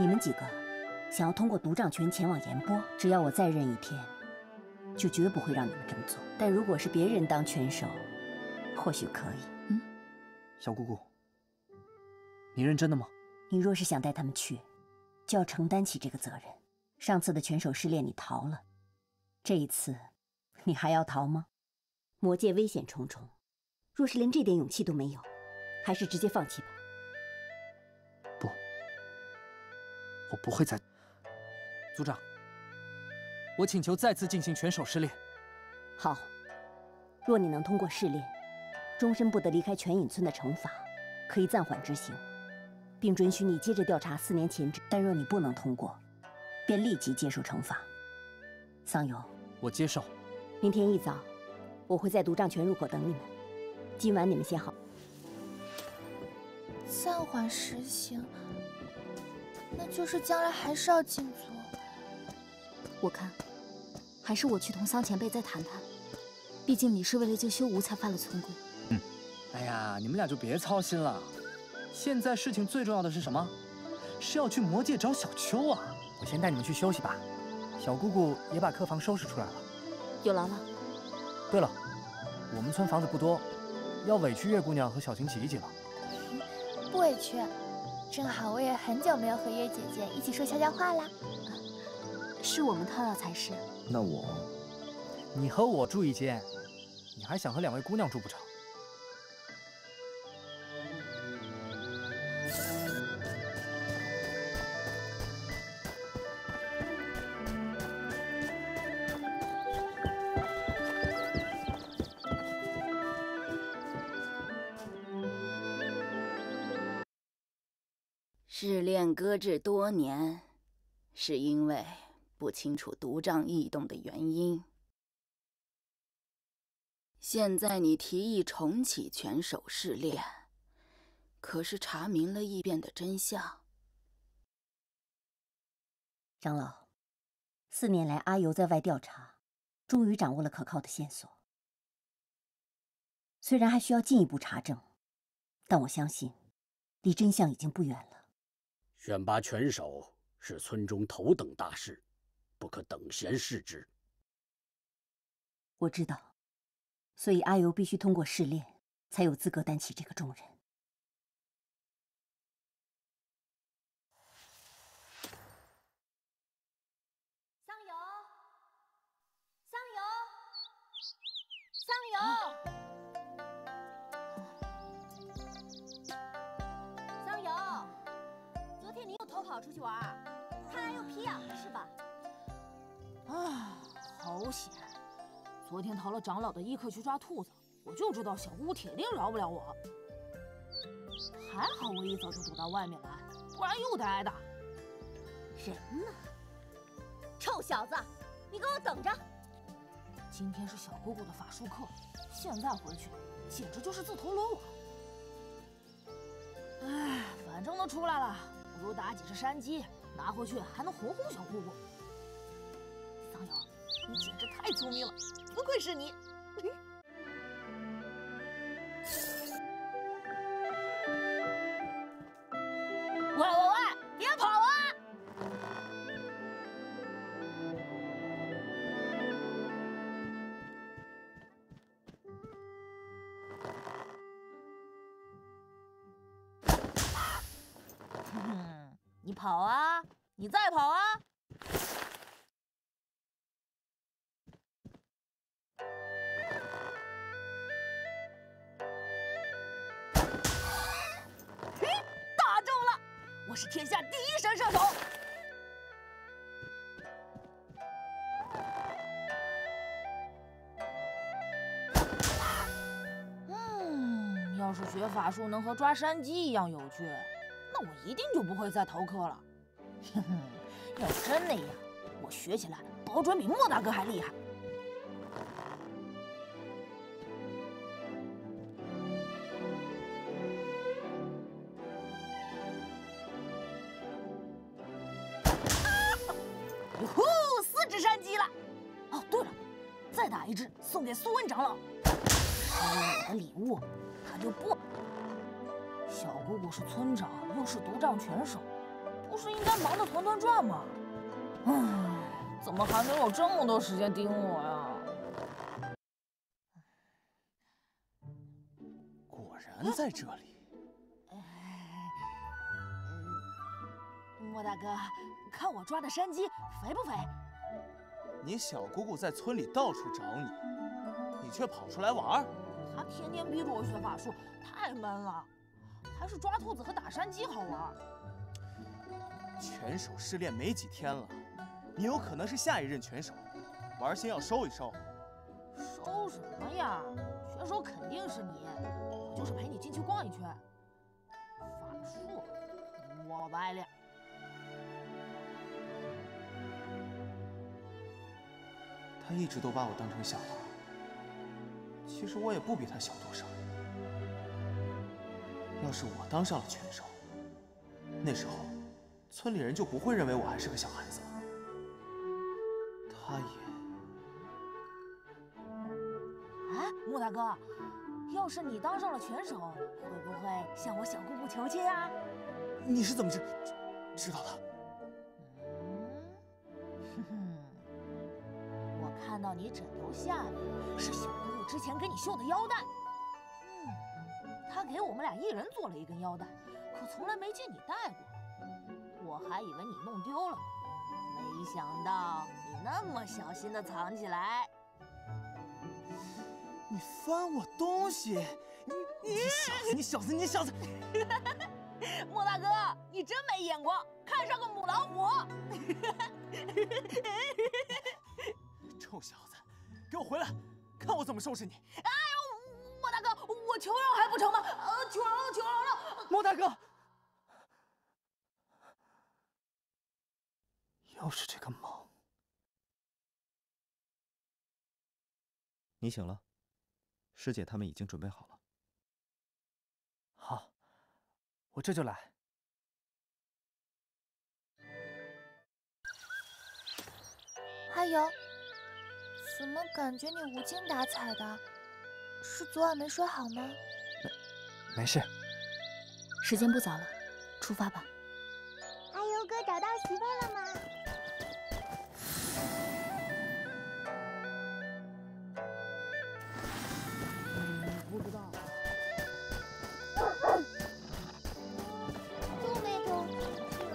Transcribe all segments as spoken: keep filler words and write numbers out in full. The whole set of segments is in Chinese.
你们几个想要通过独杖拳前往延波，只要我再忍一天，就绝不会让你们这么做。但如果是别人当拳手，或许可以。嗯， 小姑姑，你认真的吗？ 你若是想带他们去，就要承担起这个责任。上次的拳手试炼你逃了，这一次你还要逃吗？魔界危险重重，若是连这点勇气都没有，还是直接放弃吧。 不，我不会再。族长，我请求再次进行拳手试炼。 好，若你能通过试炼，终身不得离开拳隐村的惩罚可以暂缓执行，并准许你接着调查四年前。但若你不能通过，便立即接受惩罚。桑游， 我接受。 明天一早，我会在独杖泉入口等你们。今晚你们先好。 暂缓实行，那就是将来还是要禁足。 我看，还是我去同桑前辈再谈谈。毕竟你是为了救修吾才犯了村规。 嗯。哎呀，你们俩就别操心了。现在事情最重要的是什么？是要去魔界找小秋啊！ 我先带你们去休息吧。小姑姑也把客房收拾出来了。 有劳了。 对了，我们村房子不多，要委屈月姑娘和小晴挤一挤了。 不委屈，正好我也很久没有和月姐姐一起说悄悄话啦。 是我们套要才是。 那我，你和我住一间，你还想和两位姑娘住不成？ 试炼搁置多年，是因为不清楚独杖异动的原因。现在你提议重启拳手试炼，可是查明了异变的真相。 长老，四年来阿尤在外调查，终于掌握了可靠的线索。虽然还需要进一步查证，但我相信，离真相已经不远了。 选拔拳手是村中头等大事，不可等闲视之。 我知道，所以阿尤必须通过试炼，才有资格担起这个重任。 桑游，桑游，桑游。 你又偷跑出去玩，看来又皮痒了是吧？ 啊，好险！昨天逃了长老的伊克去抓兔子，我就知道小姑铁定饶不了我。还好我一早就躲到外面来，不然又得挨打。 人呢？臭小子，你给我等着！ 今天是小姑姑的法术课，现在回去简直就是自投罗网。哎，反正都出来了。不如打几只山鸡，拿回去还能哄哄小姑姑。桑瑶，你简直太聪明了，不愧是你。 喂喂喂，别跑啊！ 你跑啊！你再跑啊！ 嘿，打中了！ 我是天下第一神射手。嗯，要是学法术能和抓山鸡一样有趣。那我一定就不会再逃课了。哼哼，要真那样，我学起来保准比莫大哥还厉害。哟呼，四只山鸡了！哦，对了，再打一只送给苏文长老。收了我的礼物，他就不。小姑姑是村长，又是独杖拳手， 不是应该忙得团团转吗？唉，怎么还能有这么多时间盯我呀？ 果然在这里。 莫大哥，看我抓的山鸡肥不肥？ 你小姑姑在村里到处找你，你却跑出来玩。 她天天逼着我学法术，太闷了。还是抓兔子和打山鸡好玩。 拳手试炼没几天了，你有可能是下一任拳手，玩先要收一收。 收什么呀？拳手肯定是你，我就是陪你进去逛一圈。法术，我不爱练。 他一直都把我当成小孩，其实我也不比他小多少。要是我当上了拳手，那时候村里人就不会认为我还是个小孩子了。他也…… 哎，莫大哥，要是你当上了拳手，会不会向我小姑姑求亲啊？ 你是怎么知知道的？ 嗯，哼哼，我看到你枕头下面是小姑姑之前给你绣的腰带。嗯，她给我们俩一人做了一根腰带，可从来没见你戴过。我还以为你弄丢了，没想到你那么小心的藏起来。 你翻我东西！你你小子，你小子，你小子！ 莫大哥，你真没眼光，看上个母老虎！ 臭小子，给我回来，看我怎么收拾你！ 哎呦，莫大哥，我求饶还不成吗？呃，求饶了，求饶了！ 莫大哥，又是这个梦。 你醒了，师姐他们已经准备好了。 好，我这就来。 阿尤，怎么感觉你无精打采的？是昨晚没睡好吗？ 没没事。 时间不早了，出发吧。 阿尤哥找到媳妇了吗？ 嗯，不知道。 就没通知。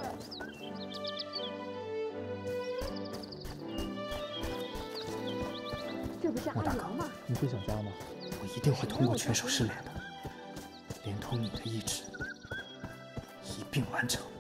这不是阿尤吗？ 你会想家吗？ 我一定会通过拳手试炼的，连同你的意志一并完成。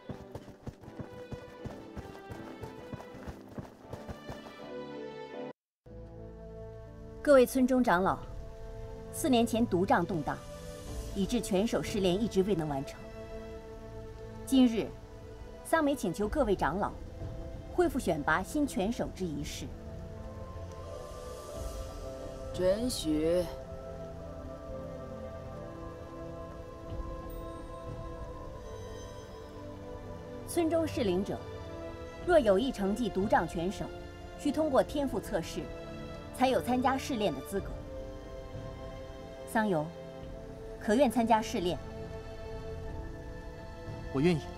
各位村中长老，四年前毒瘴动荡，以致拳手试炼一直未能完成。今日，桑梅请求各位长老恢复选拔新拳手之仪式。 准许。 村中适龄者，若有意成绩毒瘴拳手，需通过天赋测试，才有参加试炼的资格。桑游，可愿参加试炼？ 我愿意。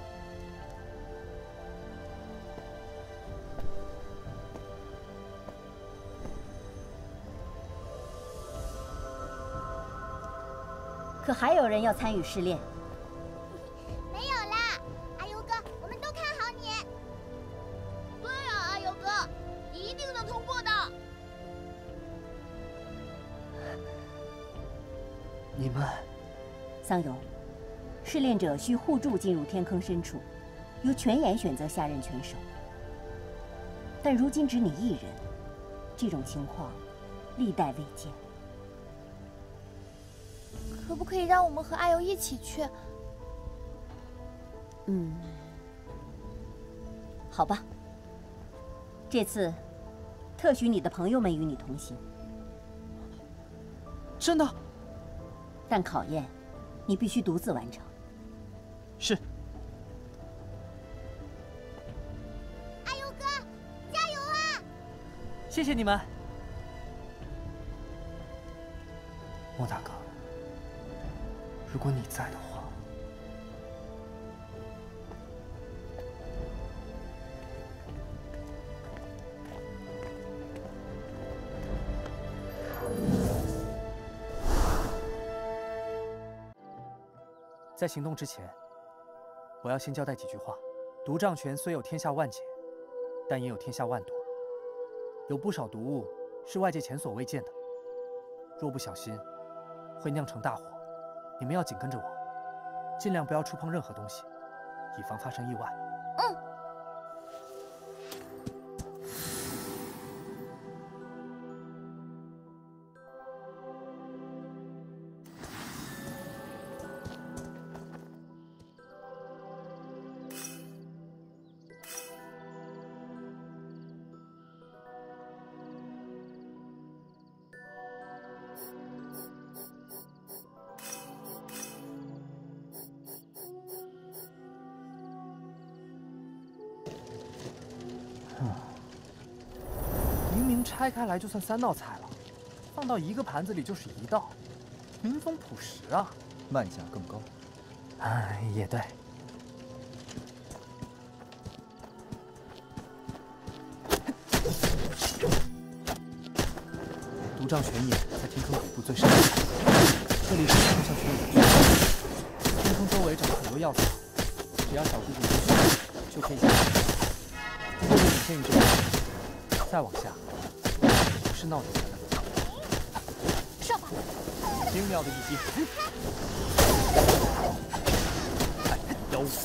可还有人要参与试炼？ 没有啦，阿尤哥，我们都看好你。 对啊，阿尤哥，你一定能通过的。 你们， 桑游，试炼者需互助进入天坑深处，由泉眼选择下任拳手。但如今只你一人，这种情况历代未见。 可不可以让我们和阿尤一起去？ 嗯，好吧。这次，特许你的朋友们与你同行。 真的？ 但考验，你必须独自完成。 是。 阿尤哥，加油啊！ 谢谢你们，莫大哥。如果你在的话， 在行动之前，我要先交代几句话。毒瘴泉虽有天下万解，但也有天下万毒，有不少毒物是外界前所未见的。若不小心，会酿成大祸。你们要紧跟着我，尽量不要触碰任何东西，以防发生意外。 嗯。 明明拆开来就算三道菜了，放到一个盘子里就是一道，民风朴实啊， 卖价更高。 哎，也对。毒瘴泉眼在天坑底部最深处，这里是通向泉眼的地方。天坑周围长了很多药草，只要小姑姑允许，就可以下去。不过也仅限于这里，再往下。 不是闹着玩的， 上吧！ 精妙的一击，哎，妖物！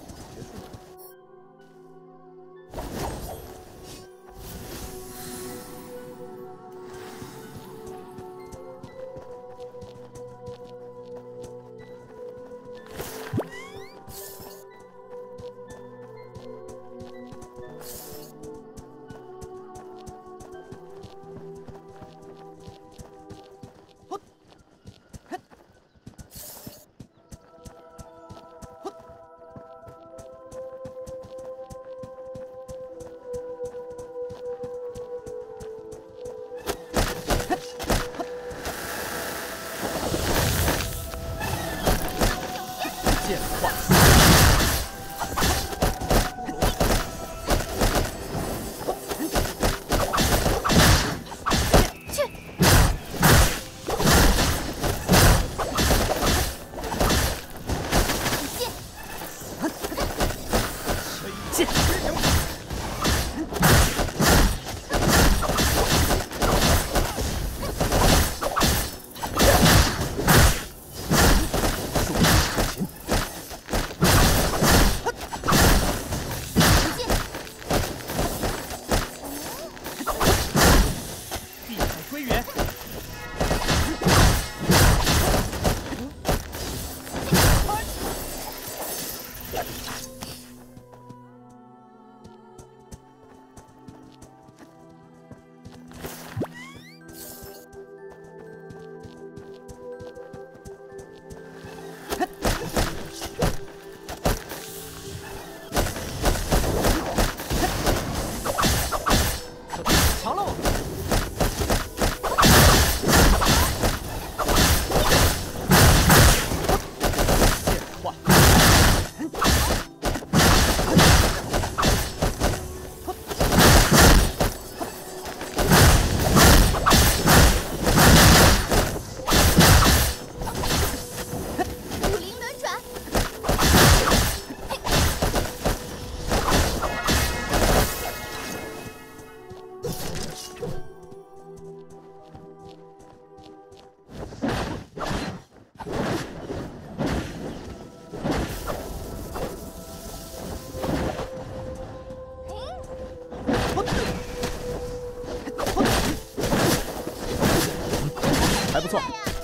还不错。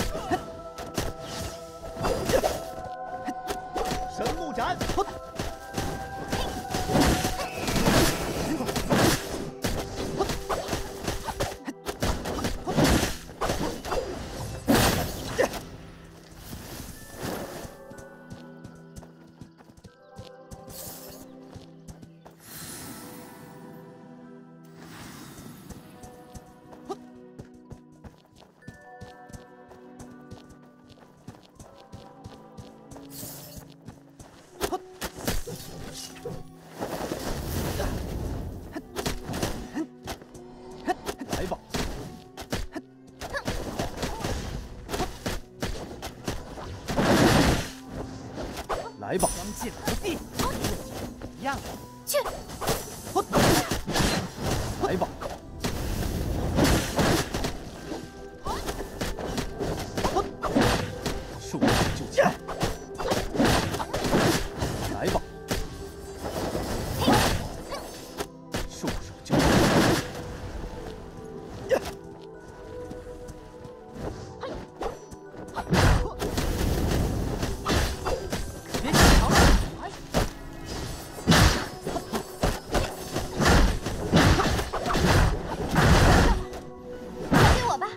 神木斩， 来吧，将剑夺地，一样的。 去。 来吧。 束手就擒，来吧！束手就擒，别想逃了！ 交给我吧。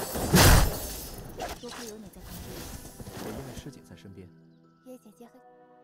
多亏有你在旁边， 我因为师姐在身边。 叶姐姐和。